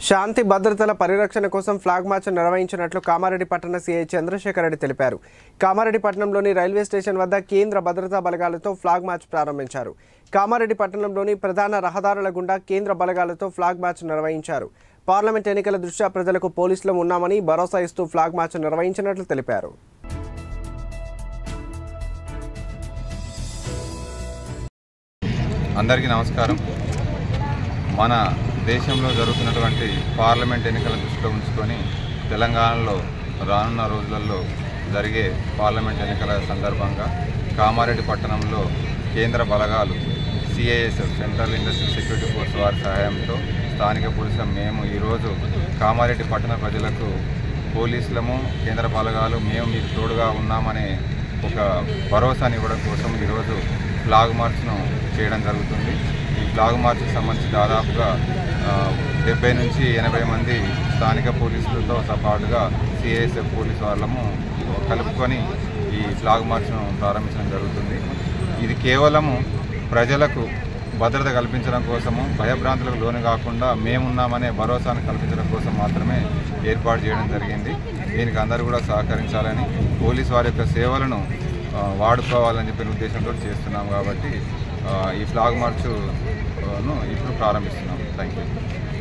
శాంతి భద్రతల పరిరక్షణ కోసం ఫ్లాగ్ మార్చ్ నిర్వహించినట్లు కామారెడ్డి పట్టణ సీఐ చంద్రశేఖర్ రెడ్డి తెలిపారు. కామారెడ్డి పట్టణంలోని రైల్వే స్టేషన్ వద్ద కేంద్ర భద్రతా బలగాలతో ఫ్లాగ్ మార్చ్ ప్రారంభించారు. కామారెడ్డి పట్టణంలోని ప్రధాన రహదారుల గుండా కేంద్ర బలగాలతో ఫ్లాగ్ మార్చ్ నిర్వహించారు. పార్లమెంట్ ఎన్నికల దృష్ట్యా ప్రజలకు పోలీసులు ఉన్నామని భరోసా ఇస్తూ ఫ్లాగ్ మార్చ్ నిర్వహించినట్లు తెలిపారు. అందరికీ నమస్కారం. మన దేశంలో జరుగుతున్నటువంటి పార్లమెంట్ ఎన్నికల దృష్టిలో ఉంచుకొని తెలంగాణలో రానున్న రోజులలో జరిగే పార్లమెంట్ ఎన్నికల సందర్భంగా కామారెడ్డి పట్టణంలో కేంద్ర బలగాలు CISF central industrial security force వారి సహాయంతో స్థానిక పోలీసులు మేము ఈరోజు కామారెడ్డి పట్టణ ప్రజలకు పోలీసులము కేంద్ర బలగాలు మేము మీకు తోడుగా ఉన్నామనే ఒక భరోసాని ఇవ్వడం కోసం ఈరోజు ఫ్లాగ్ మార్చ్ను చేయడం జరుగుతుంది. ఈ ఫ్లాగ్ మార్చ్కి సంబంధించి దాదాపుగా 70 నుంచి 80 మంది స్థానిక పోలీసులతో పాటుగా సిఐఎస్ఎఫ్ పోలీసు వాళ్ళము కలుపుకొని ఈ ఫ్లాగ్ మార్చ్ను ప్రారంభించడం జరుగుతుంది. ఇది కేవలము ప్రజలకు భద్రత కల్పించడం కోసము, భయభ్రాంతులకు లోను కాకుండా మేమున్నామనే భరోసాను కల్పించడం కోసం మాత్రమే ఏర్పాటు చేయడం జరిగింది. దీనికి అందరూ కూడా సహకరించాలని, పోలీసు వారి యొక్క సేవలను వాడుకోవాలని చెప్పిన ఉద్దేశంతో చేస్తున్నాం. కాబట్టి ఈ ఫ్లాగ్ మార్చును ఇప్పుడు ప్రారంభిస్తున్నాం. Thank you.